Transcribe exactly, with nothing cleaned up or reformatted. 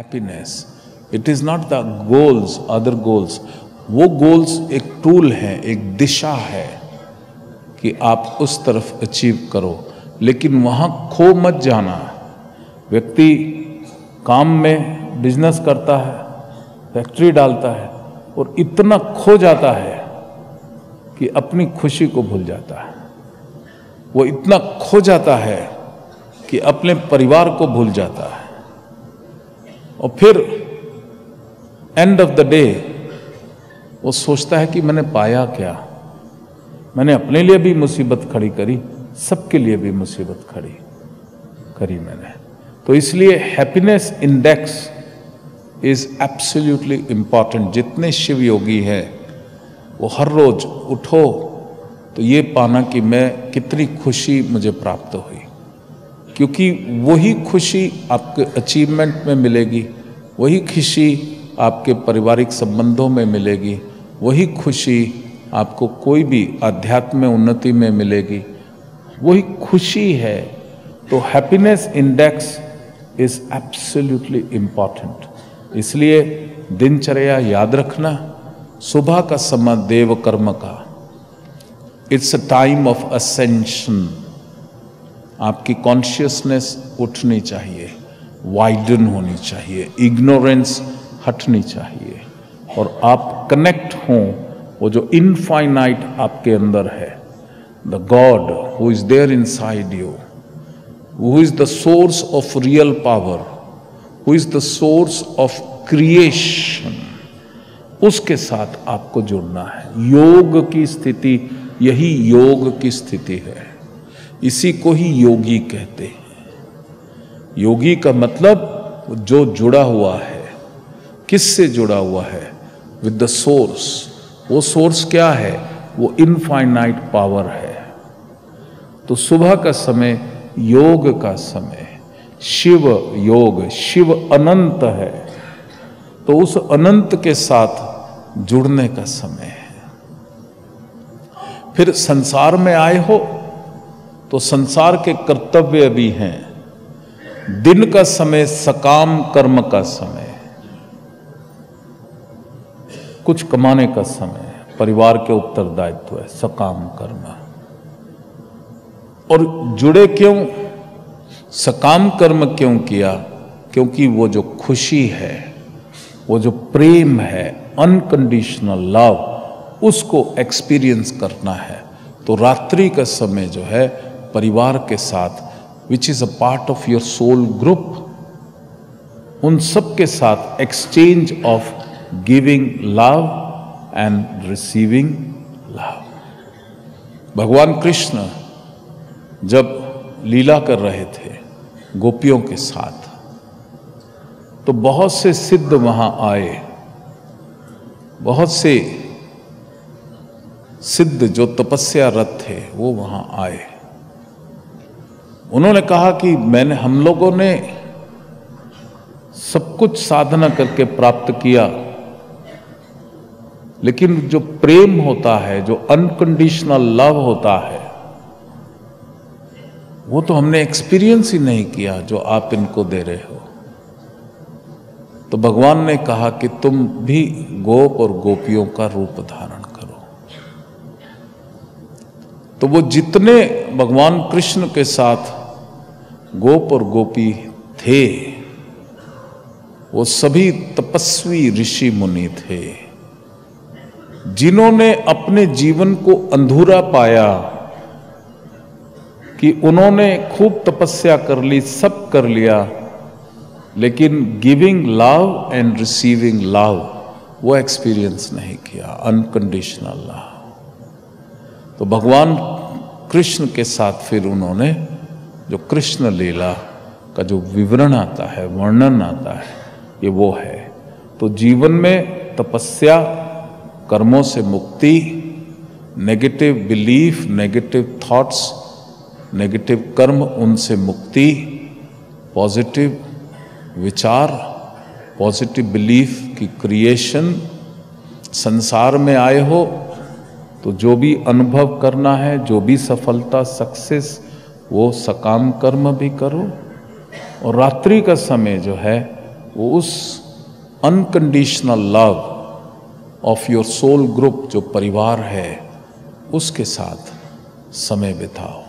Happiness, it is not the goals, other goals. वो goals एक tool है, एक दिशा है कि आप उस तरफ अचीव करो, लेकिन वहां खो मत जाना। व्यक्ति काम में बिजनेस करता है, फैक्ट्री डालता है और इतना खो जाता है कि अपनी खुशी को भूल जाता है। वो इतना खो जाता है कि अपने परिवार को भूल जाता है, और फिर एंड ऑफ द डे वो सोचता है कि मैंने पाया क्या। मैंने अपने लिए भी मुसीबत खड़ी करी, सबके लिए भी मुसीबत खड़ी करी मैंने। तो इसलिए happiness index is absolutely important. जितने शिव योगी हैं वो हर रोज उठो तो ये पाना कि मैं कितनी खुशी मुझे प्राप्त हुई, क्योंकि वही खुशी आपके अचीवमेंट में मिलेगी, वही खुशी आपके पारिवारिक संबंधों में मिलेगी, वही खुशी आपको कोई भी आध्यात्म में उन्नति में मिलेगी, वही खुशी है। तो happiness index is absolutely important. इसलिए दिनचर्या याद रखना, सुबह का समय देव कर्म का, it's a time of ascension. आपकी कॉन्शियसनेस उठनी चाहिए, वाइडन होनी चाहिए, इग्नोरेंस हटनी चाहिए, और आप कनेक्ट हों वो जो इनफाइनाइट आपके अंदर है, the God who is there inside you, who is the source of real power, who is the source of creation, उसके साथ आपको जुड़ना है। योग की स्थिति, यही योग की स्थिति है, इसी को ही योगी कहते हैं। योगी का मतलब जो जुड़ा हुआ है, किससे जुड़ा हुआ है? With the source. वो सोर्स क्या है? वो इनफाइनाइट पावर है। तो सुबह का समय योग का समय, शिव योग, शिव अनंत है, तो उस अनंत के साथ जुड़ने का समय है। फिर संसार में आए हो तो संसार के कर्तव्य भी हैं। दिन का समय सकाम कर्म का समय, कुछ कमाने का समय, परिवार के उत्तरदायित्व है, सकाम कर्म। और जुड़े क्यों? सकाम कर्म क्यों किया? क्योंकि वो जो खुशी है, वो जो प्रेम है, अनकंडीशनल लव, उसको एक्सपीरियंस करना है। तो रात्रि का समय जो है परिवार के साथ, which is a part of your soul group, उन सब के साथ exchange of giving love and receiving love. भगवान कृष्ण जब लीला कर रहे थे गोपियों के साथ, तो बहुत से सिद्ध वहां आए, बहुत से सिद्ध जो तपस्यारत थे वो वहां आए। उन्होंने कहा कि मैंने हम लोगों ने सब कुछ साधना करके प्राप्त किया, लेकिन जो प्रेम होता है, जो अनकंडीशनल लव होता है, वो तो हमने एक्सपीरियंस ही नहीं किया जो आप इनको दे रहे हो। तो भगवान ने कहा कि तुम भी गोप और गोपियों का रूप धारण करो। तो वो जितने भगवान कृष्ण के साथ गोप और गोपी थे, वो सभी तपस्वी ऋषि मुनि थे, जिन्होंने अपने जीवन को अधूरा पाया कि उन्होंने खूब तपस्या कर ली, सब कर लिया, लेकिन giving love and receiving love वो एक्सपीरियंस नहीं किया, अनकंडीशनल लव। तो भगवान कृष्ण के साथ फिर उन्होंने जो कृष्ण लीला का जो विवरण आता है, वर्णन आता है, ये वो है। तो जीवन में तपस्या, कर्मों से मुक्ति, negative belief, negative thoughts, negative कर्म, उनसे मुक्ति, पॉजिटिव विचार, पॉजिटिव बिलीफ की क्रिएशन। संसार में आए हो तो जो भी अनुभव करना है, जो भी सफलता, सक्सेस, वो सकाम कर्म भी करो। और रात्रि का समय जो है वो उस unconditional love of your soul group जो परिवार है उसके साथ समय बिताओ।